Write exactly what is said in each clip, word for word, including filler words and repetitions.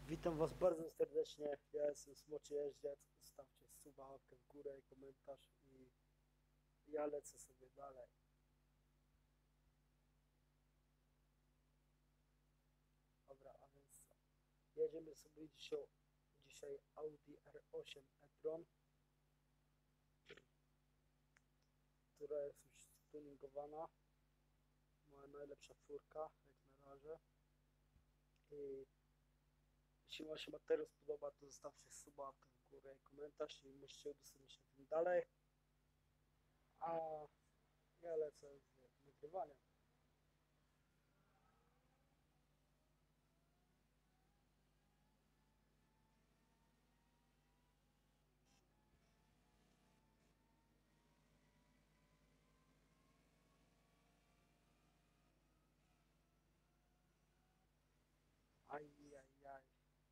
Witam Was bardzo serdecznie. Ja jestem Smoczy Jeździec. Zostawcie suba, łapkę w górę i komentarz i ja lecę sobie dalej. Dobra, a więc co? Jedziemy sobie dzisiaj, dzisiaj Audi R osiem e-tron, która jest już stuningowana. Moja najlepsza czwórka, jak na razie. I jeśli Wam się materiał spodoba, to zostawcie suba, łapkę w górę i komentarz i musicie udostępnić na tym dalej. A ja lecę z nagrywaniem. Aj, aj, aj.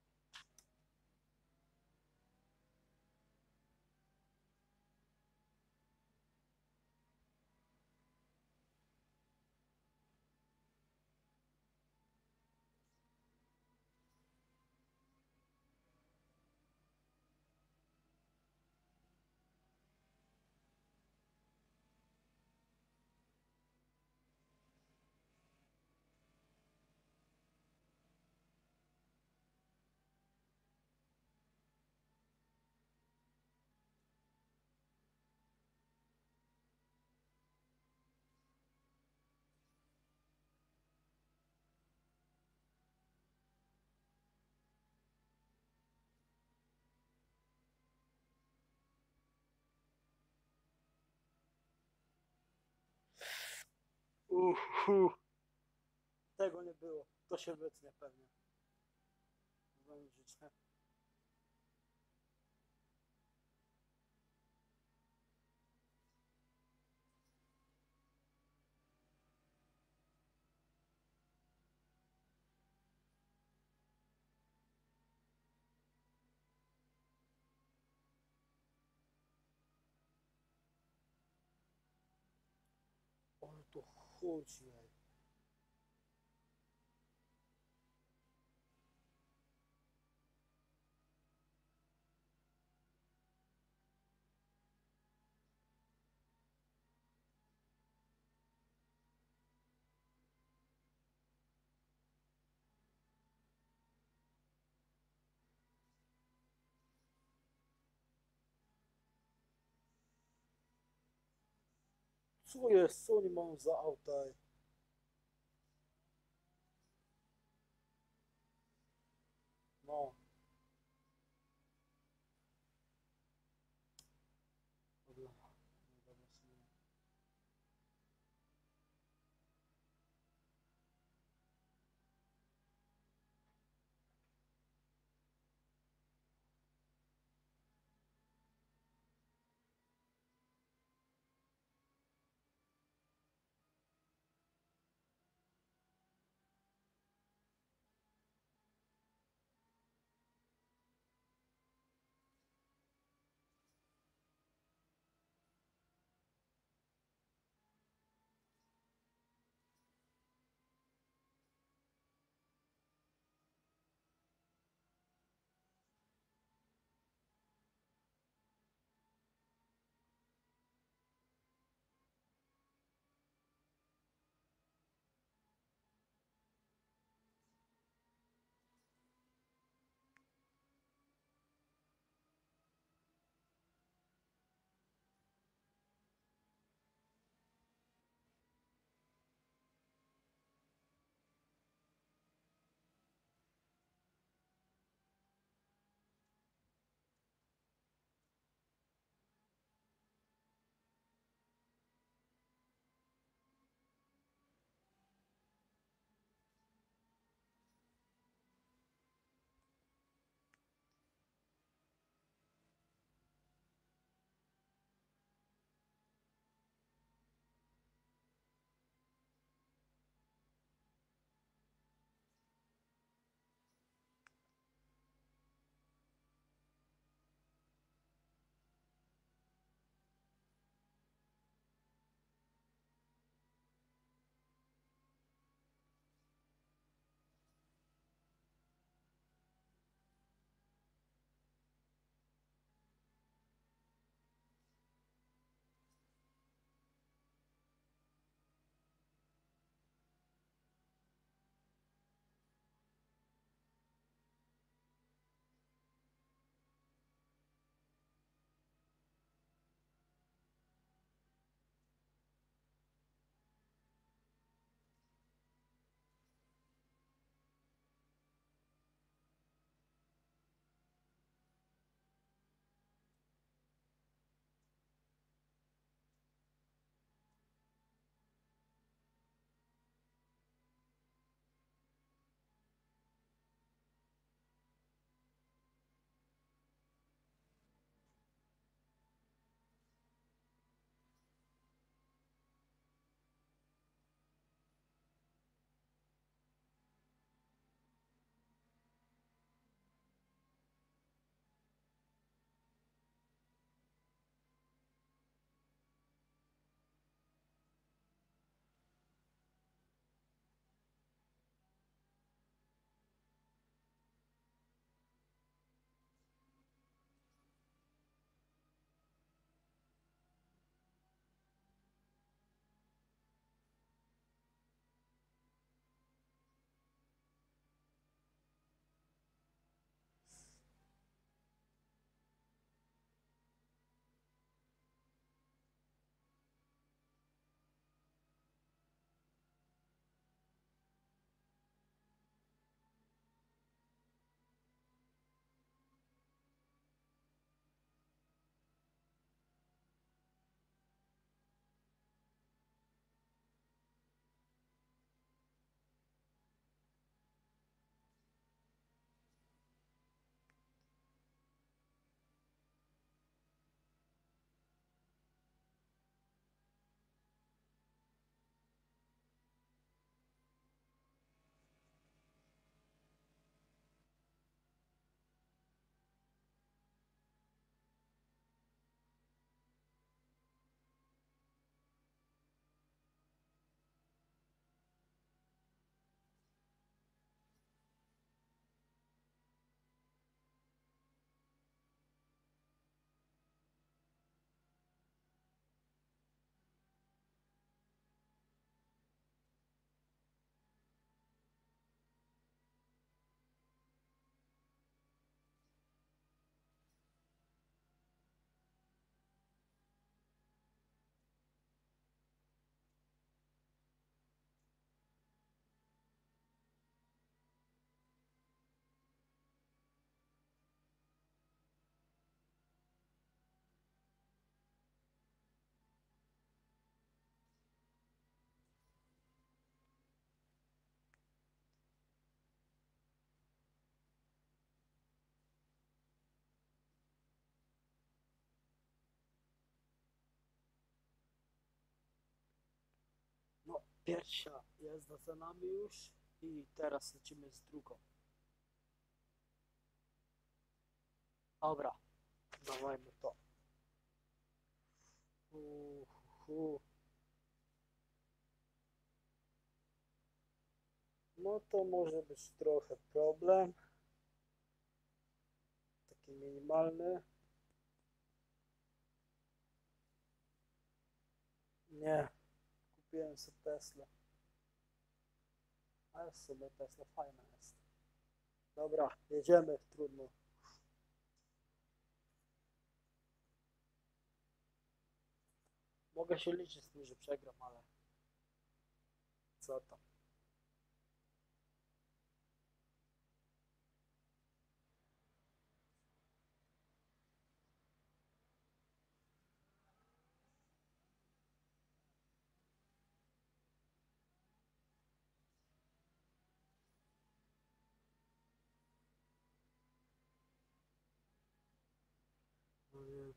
Uhu. Tego nie było. To się wytnie pewnie. Wam życzę. Ale to chodzi, ej. Co jest? Co oni mają za auta, ej? No. Dobra. Dobra, sobie. Pierwsza jazda za nami już i teraz lecimy z drugą. Dobra, dawajmy to. Uh, uh. No to może być trochę problem. Taki minimalny. Nie, kupiłem sobie Tesla. A w sumie Tesla fajna jest. Dobra, jedziemy, trudno. Mogę się liczyć z tym, że przegram, ale co tam. No nie.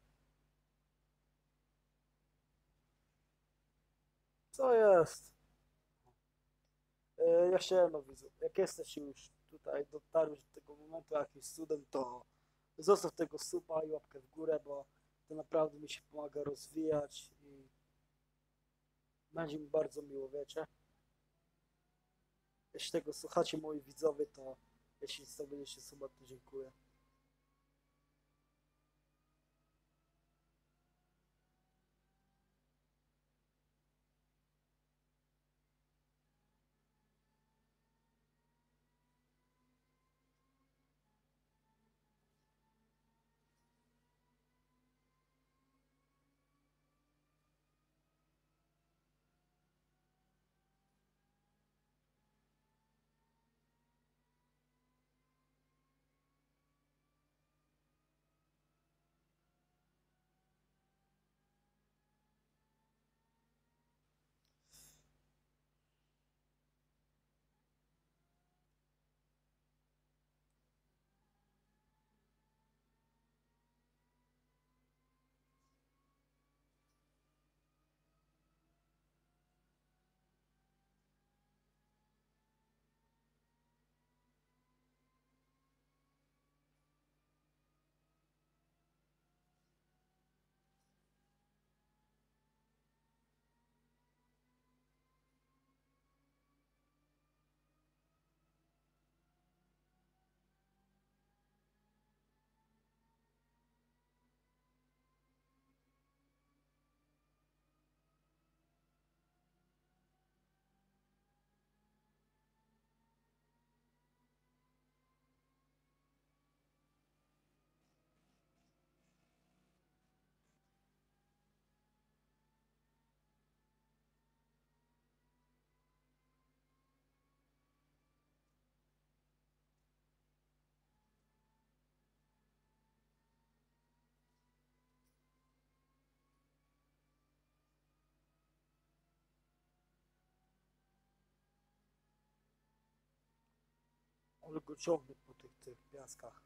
Co jest? E, ja chciałem, no widzu, jak jesteś już tutaj, dotarłeś do tego momentu jakimś cudem, to zostaw tego suba i łapkę w górę, bo to naprawdę mi się pomaga rozwijać i będzie mi bardzo miło, wiecie. Jeśli tego słuchacie moi widzowie, to jeśli zostawiliście suba, to dziękuję. Ale go ciągnie po tych, tych piaskach.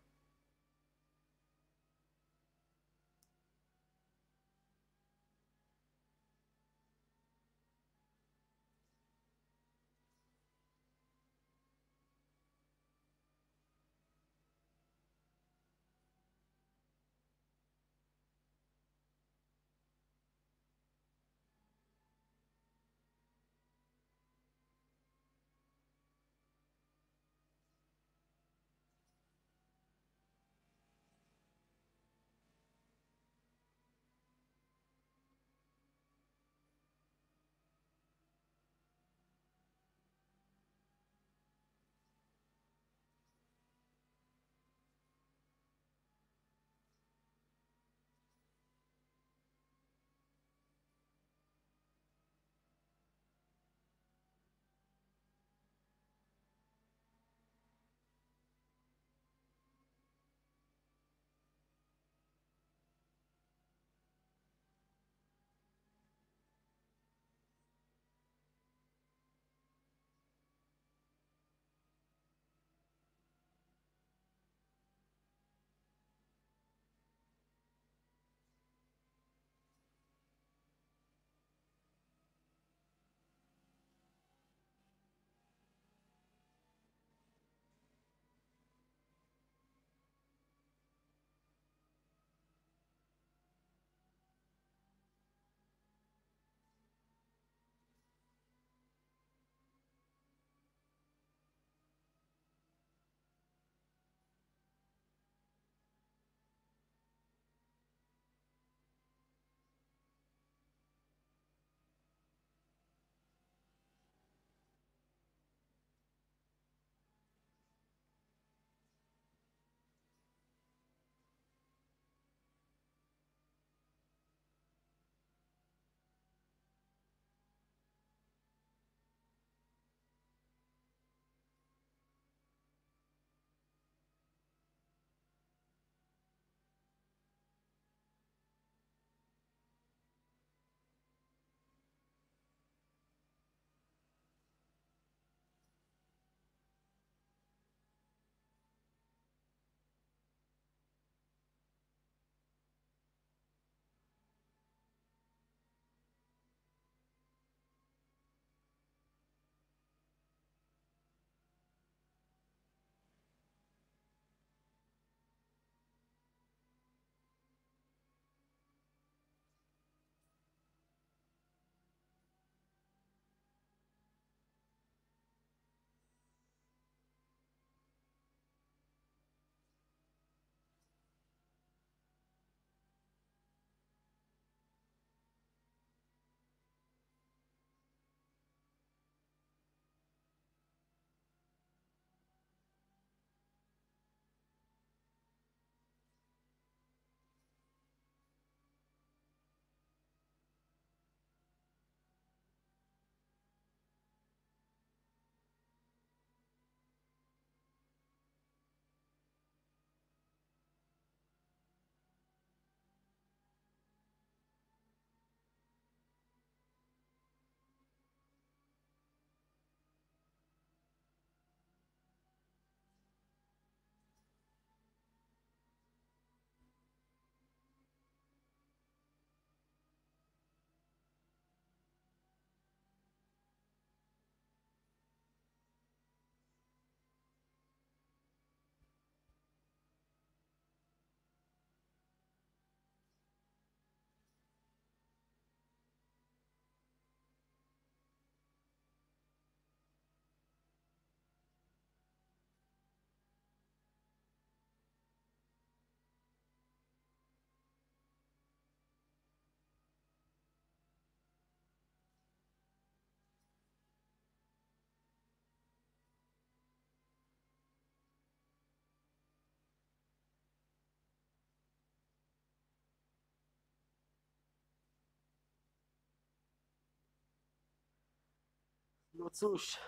No cóż,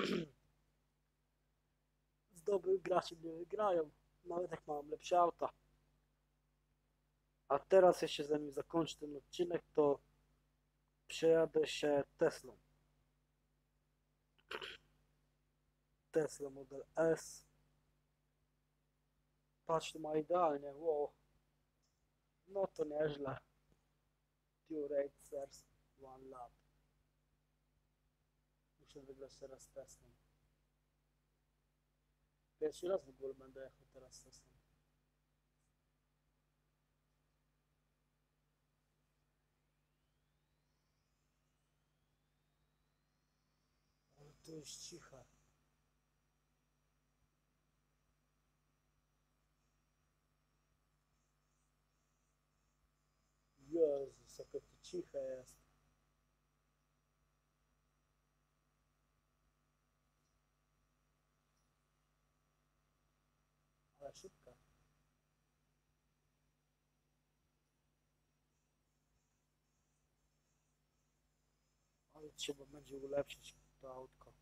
zdobył gracze nie wygrają, nawet jak mam lepsze auta. A teraz jeszcze zanim zakończę ten odcinek, to przejadę się Teslą. Tesla Model S. Patrz, to ma idealnie, wow. No to nieźle. Two Racers, One Lap. Muszę wygrać teraz Teslą. Pierwszy raz w ogóle będę jechał teraz Teslą. Ale to jest ciche. Jezus, jakie to ciche jest. Ale szybka. Ale trzeba będzie ulepszyć to autko.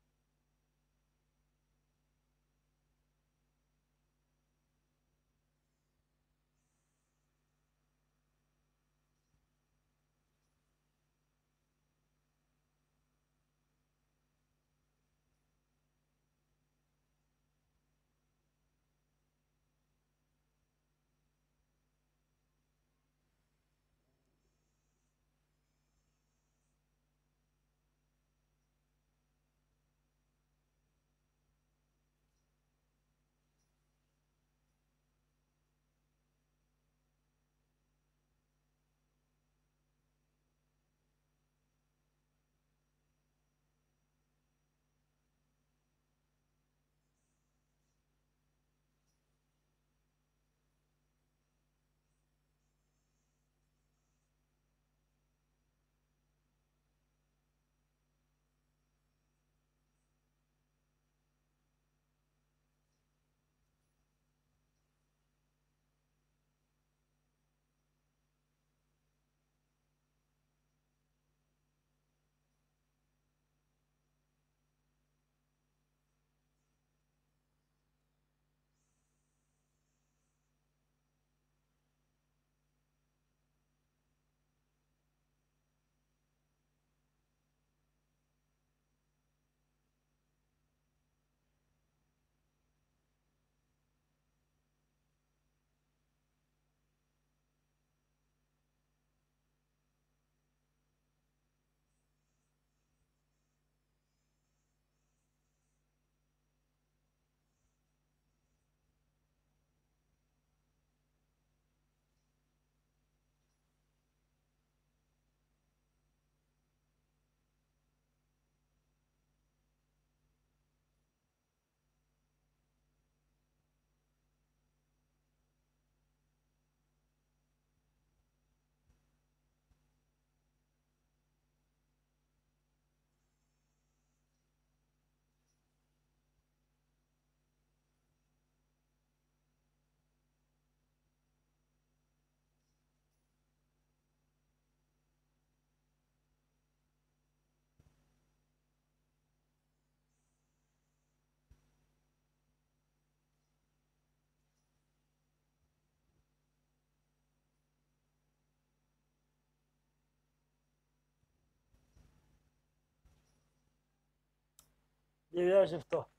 Nie wierzę w to.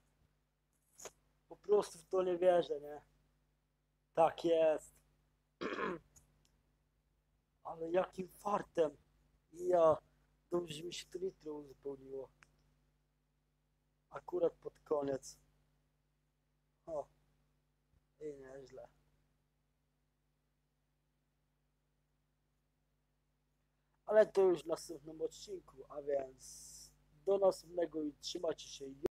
Po prostu w to nie wierzę, nie? Tak jest. Ale jakim fartem. Ja, dobrze, że mi się to litro uzupełniło. Akurat pod koniec. O, i nieźle. Ale to już w następnym odcinku, a więc do następnego i trzymajcie się.